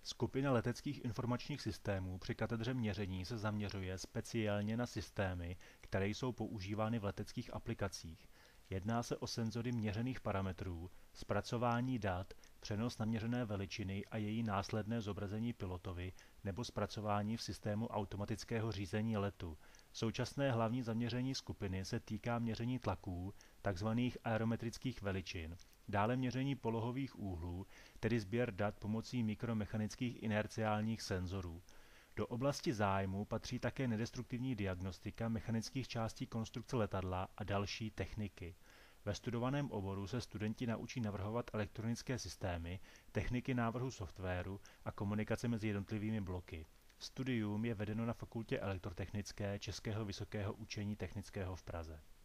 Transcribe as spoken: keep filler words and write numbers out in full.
Skupina leteckých informačních systémů při katedře měření se zaměřuje speciálně na systémy, které jsou používány v leteckých aplikacích. Jedná se o senzory měřených parametrů, zpracování dat, přenos naměřené veličiny a její následné zobrazení pilotovi nebo zpracování v systému automatického řízení letu. Současné hlavní zaměření skupiny se týká měření tlaků, takzvaných aerometrických veličin, dále měření polohových úhlů, tedy sběr dat pomocí mikromechanických inerciálních senzorů. Do oblasti zájmu patří také nedestruktivní diagnostika mechanických částí konstrukce letadla a další techniky. Ve studovaném oboru se studenti naučí navrhovat elektronické systémy, techniky návrhu softwaru a komunikace mezi jednotlivými bloky. Studium je vedeno na Fakultě elektrotechnické Českého vysokého učení technického v Praze.